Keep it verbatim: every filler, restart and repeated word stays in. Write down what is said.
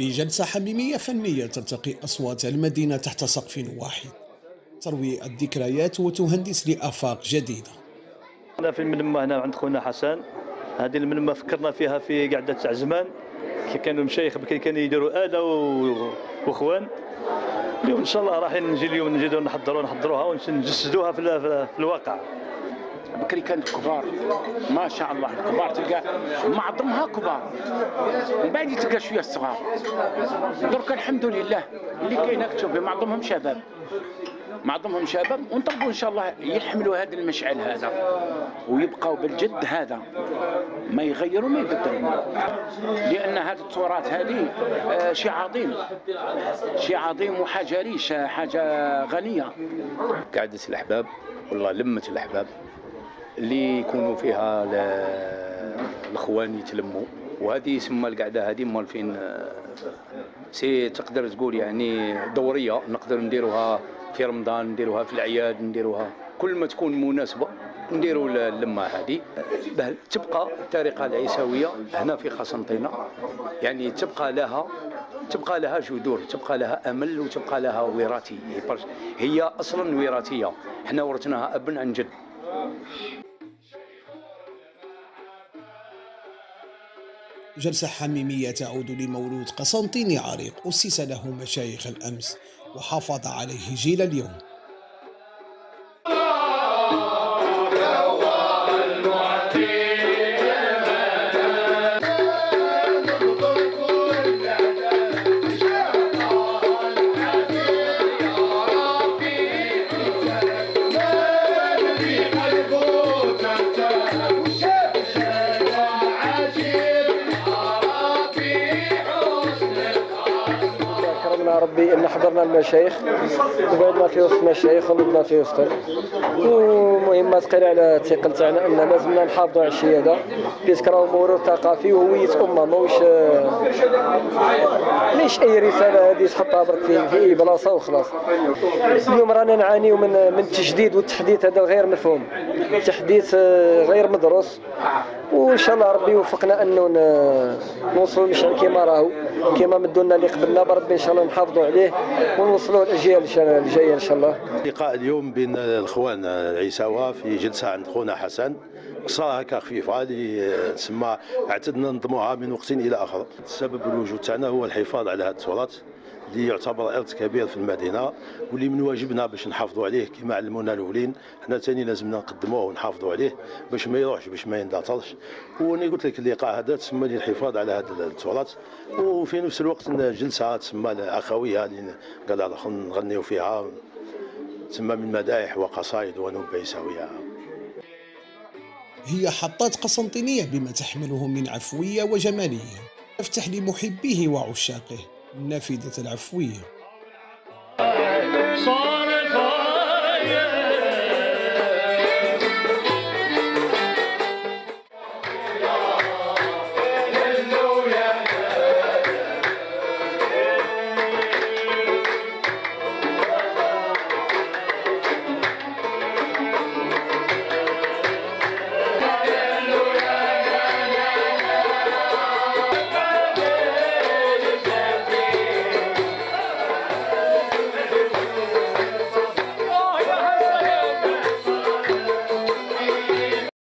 في جلسة حميمية فنية تلتقي أصوات المدينة تحت سقف واحد، تروي الذكريات وتهندس لآفاق جديدة. أنا في المنمة هنا عند خونا حسن. هذه المنمة فكرنا فيها في قعدة تاع زمان، كي كانوا المشايخ بكري كانوا يديروا آلة واخوان. اليوم ان شاء الله راح نجي اليوم نجي نحضروا نحضروها ونجسدوها في, في الواقع. بكري كانت كبار ما شاء الله، الكبار تلقى معظمها كبار، من بعد تلقى شويه الصغار. درك الحمد لله اللي كاين تشوفي معظمهم شباب، معظمهم شباب، ونطلبوا ان شاء الله يحملوا هذا المشعل هذا ويبقوا بالجد هذا، ما يغيروا ما يبدلوا، لان هذه التراث هذه شيء عظيم، شيء عظيم وحاجه ريشه، حاجه غنيه. قعدة الأحباب والله لمة الأحباب اللي يكونوا فيها الاخوان يتلموا، وهذه يسمى القعده هذه مالفين سي تقدر تقول يعني دوريه، نقدر نديروها في رمضان، نديروها في الاعياد، نديروها كل ما تكون مناسبه نديروا اللمه هذه باه تبقى الطريقه العيساويه هنا في قسنطينه، يعني تبقى لها تبقى لها جذور، تبقى لها امل، وتبقى لها وراثي، هي اصلا وراثيه، احنا ورثناها ابا عن جد. جلسة حميمية تعود لمولود قسنطيني عريق أسس له مشايخ الأمس وحافظ عليه جيل اليوم. ربي ان حضرنا المشايخ وقعدنا في وسط المشايخ ونضنا في وسطهم، ومهم تقيل على الثقل تاعنا ان لازمنا نحافظوا على الشيء هذا بيسك راهو موروث ثقافي وهويه امه، ماهوش ليش اي رساله هذه تحطها برك في في اي بلاصه وخلاص. اليوم رانا نعانيو من من التجديد والتحديث هذا غير مفهوم، تحديث غير مدروس، وان شاء الله ربي يوفقنا انه نوصلوا المشعل كما راهو، كما مدوا لنا اللي قبلنا، بربي ان شاء الله نحافظوا عليه ونوصلوه للاجيال الجايه ان شاء الله. لقاء اليوم بين الاخوان العيساوه في جلسه عند خونا حسن، قصه هكا خفيفه اللي تسمى اعتدنا ننظموها من وقت الى اخر. السبب الوجود تاعنا هو الحفاظ على هذا التراث اللي يعتبر ارث كبير في المدينه، واللي من واجبنا باش نحافظوا عليه كما علمونا الاولين، حنا ثاني لازمنا نقدموه ونحافظوا عليه باش ما يروحش، باش ما يندثرش. وانا قلت لك اللقاء هذا تسمى لي الحفاظ على هذا التراث، وفي نفس الوقت جلسه تسمى الاخويه اللي قال نغنيو فيها، تسمى من مدائح وقصائد ونوب عيساويه. هي حطات قسنطينية بما تحمله من عفوية وجمالية، تفتح لمحبيه وعشاقه نافذة العفوية.